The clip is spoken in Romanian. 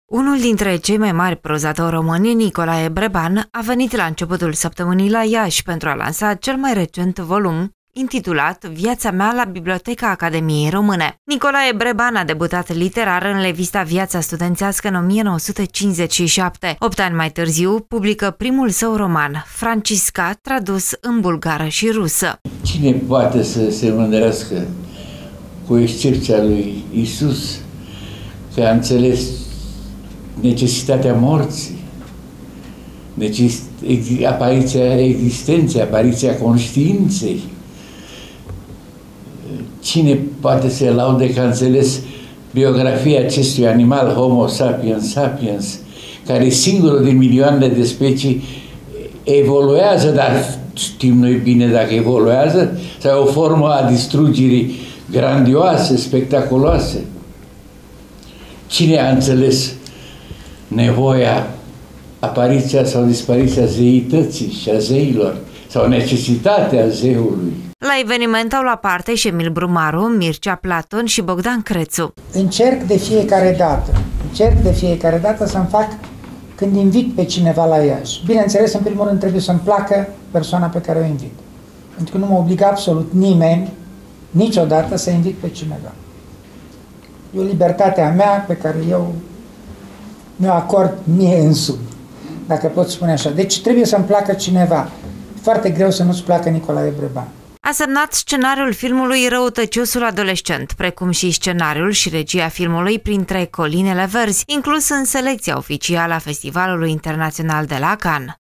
Unul dintre cei mai mari prozatori români, Nicolae Breban, a venit la începutul săptămânii la Iași pentru a lansa cel mai recent volum, intitulat Viața mea la Biblioteca Academiei Române. Nicolae Breban a debutat literar în revista Viața studențească în 1957. 8 ani mai târziu, publică primul său roman, Francisca, tradus în bulgară și rusă. Cine poate să se mândrească, cu excepția lui Isus, că a înțeles necesitatea morții, apariția existenței, apariția conștiinței? Cine poate să laude că a înțeles biografia acestui animal, Homo sapiens sapiens, care singurul din milioanele de specii evoluează, dar știm noi bine dacă evoluează, sau o formă a distrugerii grandioase, spectaculoase? Cine a înțeles nevoia, apariția sau dispariția zeității și a zeilor, sau necesitatea zeului? La eveniment au luat parte și Emil Brumaru, Mircea Platon și Bogdan Crețu. Încerc de fiecare dată să-mi fac când invit pe cineva la Iași. Bineînțeles, în primul rând trebuie să-mi placă persoana pe care o invit. Pentru că nu mă obligă absolut nimeni, niciodată, să invit pe cineva. E o libertate a mea pe care eu mi-o acord mie însumi, dacă pot spune așa. Deci trebuie să-mi placă cineva. Foarte greu să nu-ți placă Nicolae Breban. A semnat scenariul filmului Răutăciosul adolescent, precum și scenariul și regia filmului Printre colinele verzi, inclus în selecția oficială a Festivalului Internațional de la Cannes.